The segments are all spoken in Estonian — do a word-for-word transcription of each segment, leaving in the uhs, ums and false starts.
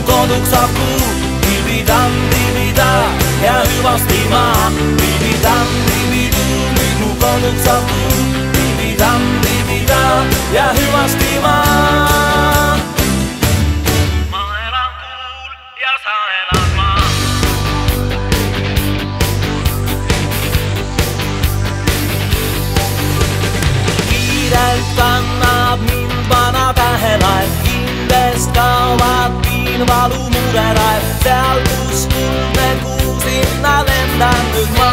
koduk saapuu. Dividam, divida ja hüvasti maa. Dividam, dividu, nüüd mu koduk saapuu. Dividam, divida ja hüvasti maa. Ma elan kuul ja sa elad maa. Kiirelt kannab mind vana tähelaev, kindest kaovad piinvalu murelaev. Seal, kus kuldne kuu, sinna lendan nüüd ma.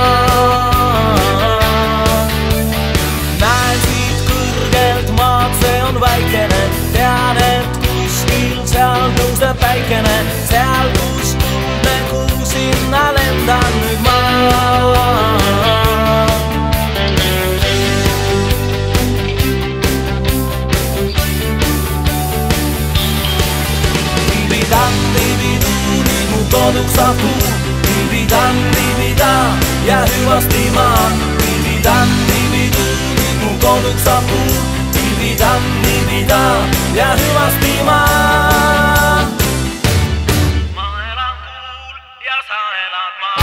Näen siit kõrgelt maad, see on väikene. Tean, et kuskil seal tõuseb päikene. Seal, kus kuldne kuu, sinna lendan nüüd ma. Dividam, dividu, nüüd mu koduk saapuu. Dividam, divida ja hüvasti maa. Dividam, dividu, nüüd mu koduk saapuu. Dividam, divida ja hüvasti maa. Ma elan kuul ja sa elad maa.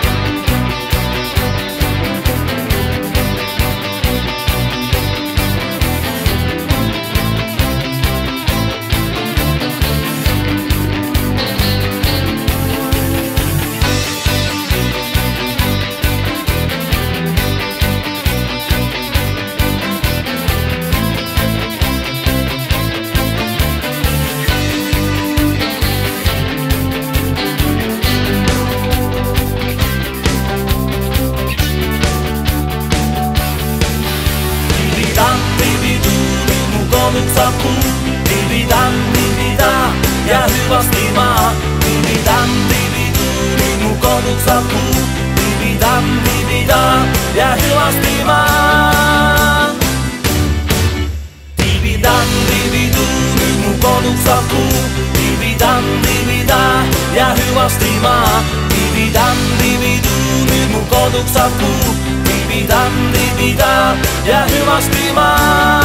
Koduk saapuu. Dividam, divida ja hüvasti maa. Dividam, dividu, nüüd mu koduk saapuu. Dividam, divida ja hüvasti maa. Dividam, dividu, nüüd mu koduk saapuu. Dividam, divida ja hüvasti maa. Dividam, dividu, nüüd mu koduk saapuu. Dividam, divida ja hüvasti maa.